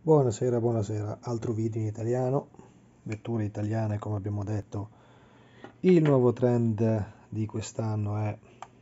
Buonasera, buonasera, altro video in italiano, vetture italiane come abbiamo detto. Il nuovo trend di quest'anno è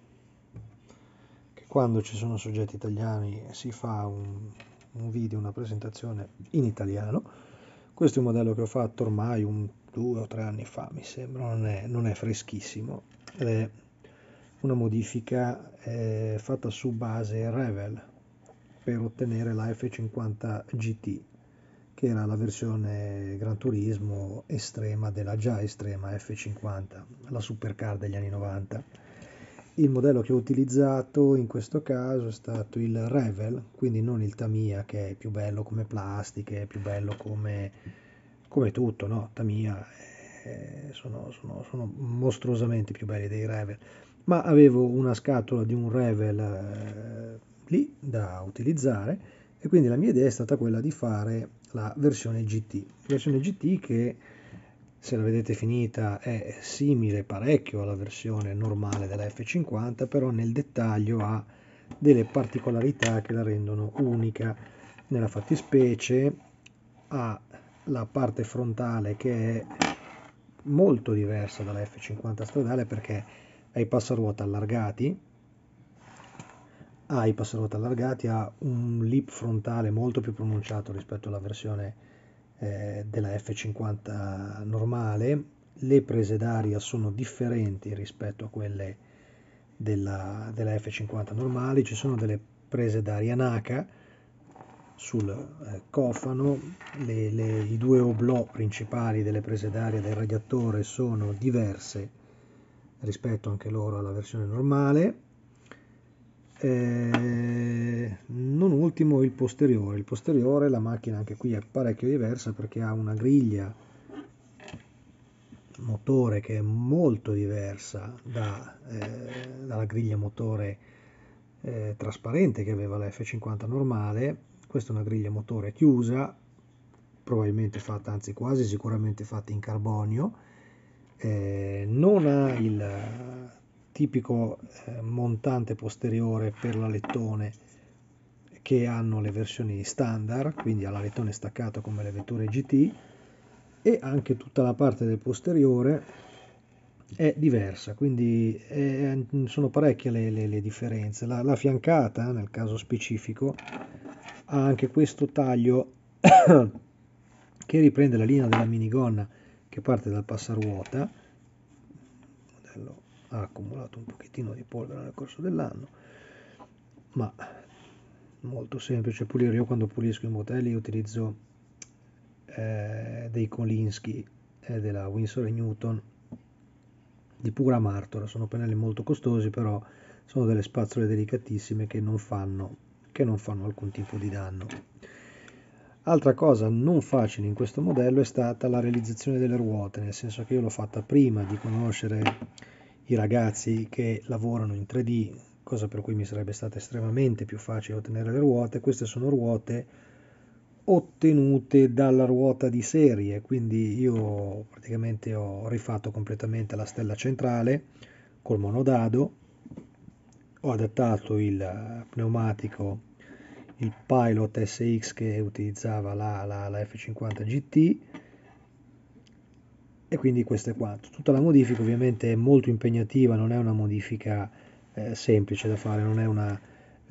che quando ci sono soggetti italiani si fa un video, una presentazione in italiano. Questo è un modello che ho fatto ormai 2 o 3 anni fa, mi sembra, non è freschissimo, ed è una modifica fatta su base Revel per ottenere la F50 GT, che era la versione Gran Turismo estrema della già estrema F50, la supercar degli anni 90. Il modello che ho utilizzato in questo caso è stato il Revel, quindi non il Tamiya, che è più bello come plastiche, è più bello come tutto, no? Tamiya sono mostruosamente più belli dei Revel, ma avevo una scatola di un Revel lì da utilizzare, e quindi la mia idea è stata quella di fare la versione GT. Versione GT che, se la vedete finita, è simile parecchio alla versione normale della F50, però nel dettaglio ha delle particolarità che la rendono unica. Nella fattispecie ha la parte frontale che è molto diversa dalla F50 stradale, perché ha i passaruota allargati, ha un lip frontale molto più pronunciato rispetto alla versione della F50 normale. Le prese d'aria sono differenti rispetto a quelle della F50 normali. Ci sono delle prese d'aria NACA sul cofano. I due oblò principali delle prese d'aria del radiatore sono diverse rispetto anche loro alla versione normale. Non ultimo il posteriore, la macchina anche qui è parecchio diversa, perché ha una griglia motore che è molto diversa dalla griglia motore trasparente che aveva la F50 normale. Questa è una griglia motore chiusa, probabilmente fatta, anzi quasi sicuramente fatta in carbonio. Non ha il tipico montante posteriore per l'alettone che hanno le versioni standard, quindi ha l'alettone staccato come le vetture GT, e anche tutta la parte del posteriore è diversa, quindi sono parecchie le differenze. La fiancata, nel caso specifico, ha anche questo taglio che riprende la linea della minigonna che parte dal passaruota. Il modello ha accumulato un pochettino di polvere nel corso dell'anno, ma molto semplice pulire. Io quando pulisco i modelli utilizzo dei Kolinsky della Winsor & Newton di pura martora. Sono pennelli molto costosi, però sono delle spazzole delicatissime che non fanno alcun tipo di danno. Altra cosa non facile in questo modello è stata la realizzazione delle ruote, nel senso che io l'ho fatta prima di conoscere i ragazzi che lavorano in 3D, cosa per cui mi sarebbe stato estremamente più facile ottenere le ruote. Queste sono ruote ottenute dalla ruota di serie, quindi io praticamente ho rifatto completamente la stella centrale col monodado, ho adattato il pneumatico, il Pilot SX che utilizzava la F50 GT, e quindi questo è quanto. Tutta la modifica ovviamente è molto impegnativa, non è una modifica semplice da fare, non è una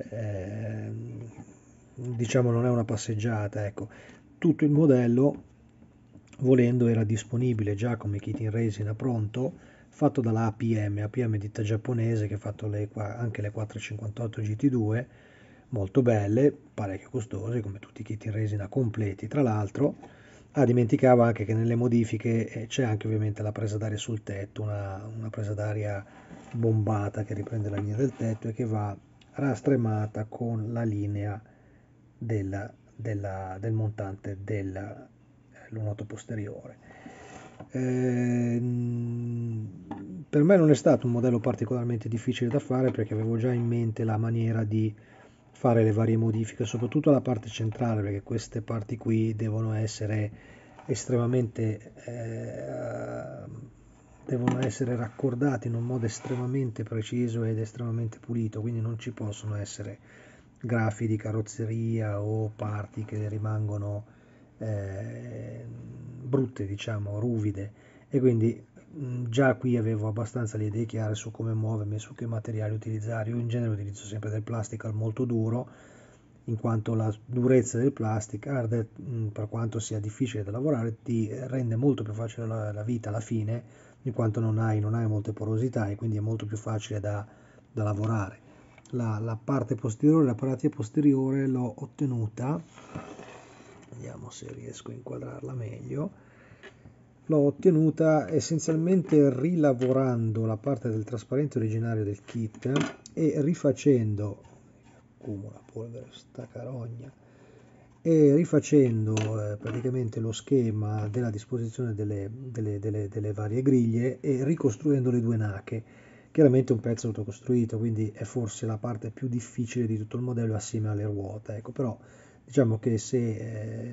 diciamo non è una passeggiata, ecco. Tutto il modello, volendo, era disponibile già come kit in resina pronto, fatto dalla APM, ditta giapponese, che ha fatto anche le 458 GT2, molto belle, parecchio costose, come tutti i kit in resina completi tra l'altro. Dimenticavo anche che nelle modifiche c'è anche ovviamente la presa d'aria sul tetto, una presa d'aria bombata che riprende la linea del tetto e che va rastremata con la linea del montante del lunato posteriore. Per me non è stato un modello particolarmente difficile da fare, perché avevo già in mente la maniera di fare le varie modifiche, soprattutto la parte centrale, perché queste parti qui devono essere estremamente devono essere raccordate in un modo estremamente preciso ed estremamente pulito, quindi non ci possono essere grafi di carrozzeria o parti che rimangono brutte, diciamo, ruvide, e quindi già qui avevo abbastanza le idee chiare su come muovermi e su che materiali utilizzare. Io in genere utilizzo sempre del plastic molto duro, in quanto la durezza del plastic, per quanto sia difficile da lavorare, ti rende molto più facile la vita alla fine, in quanto non hai molte porosità e quindi è molto più facile da lavorare. La parte posteriore, la parete posteriore l'ho ottenuta, vediamo se riesco a inquadrarla meglio. L'ho ottenuta essenzialmente rilavorando la parte del trasparente originario del kit e rifacendo, accumula polvere sta carogna, e rifacendo praticamente lo schema della disposizione delle varie griglie e ricostruendo le due nache. Chiaramente un pezzo autocostruito, quindi è forse la parte più difficile di tutto il modello assieme alle ruote, ecco, però diciamo che se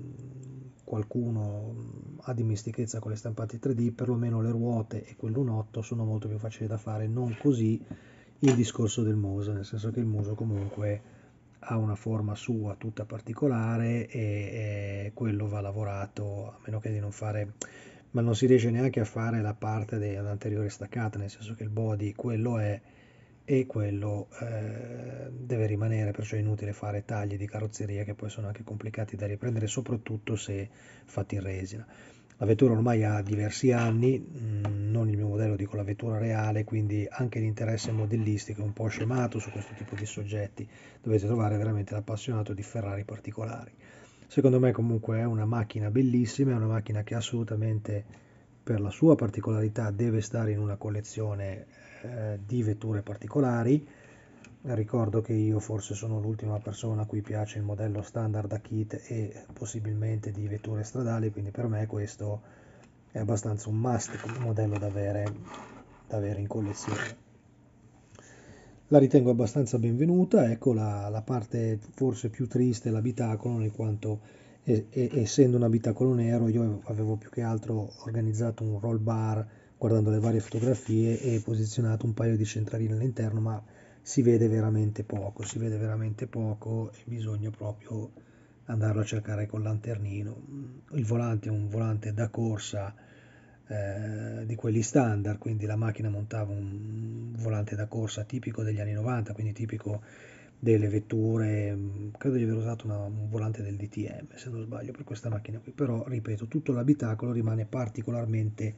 qualcuno ha dimestichezza con le stampate 3D, perlomeno le ruote e quell'unotto sono molto più facili da fare, non così il discorso del muso, nel senso che il muso comunque ha una forma sua tutta particolare e quello va lavorato, a meno che di non fare, ma non si riesce neanche a fare la parte dell'anteriore staccata, nel senso che il body quello è e quello deve rimanere, perciò è inutile fare tagli di carrozzeria che poi sono anche complicati da riprendere, soprattutto se fatti in resina. La vettura ormai ha diversi anni, non il mio modello, dico la vettura reale, quindi anche l'interesse modellistico è un po' scemato su questo tipo di soggetti, dovete trovare veramente l'appassionato di Ferrari particolari. Secondo me comunque è una macchina bellissima, è una macchina che assolutamente per la sua particolarità deve stare in una collezione di vetture particolari. Ricordo che io forse sono l'ultima persona a cui piace il modello standard a kit e possibilmente di vetture stradali, quindi per me questo è abbastanza un must come modello da avere in collezione. La ritengo abbastanza benvenuta, ecco la parte forse più triste è l'abitacolo, in quanto essendo un abitacolo nero io avevo più che altro organizzato un roll bar guardando le varie fotografie e posizionato un paio di centraline all'interno, ma si vede veramente poco e bisogna proprio andarlo a cercare col lanternino. Il volante è un volante da corsa di quelli standard, quindi la macchina montava un volante da corsa tipico degli anni 90, quindi tipico delle vetture, credo di aver usato un volante del DTM se non sbaglio per questa macchina qui, però ripeto, tutto l'abitacolo rimane particolarmente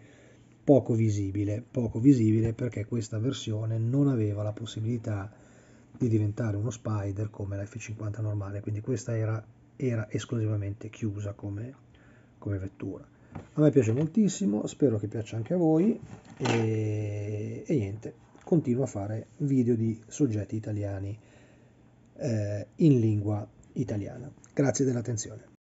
poco visibile perché questa versione non aveva la possibilità di diventare uno Spider come la F50 normale, quindi questa era esclusivamente chiusa come vettura. A me piace moltissimo, spero che piaccia anche a voi e niente, continuo a fare video di soggetti italiani in lingua italiana. Grazie dell'attenzione.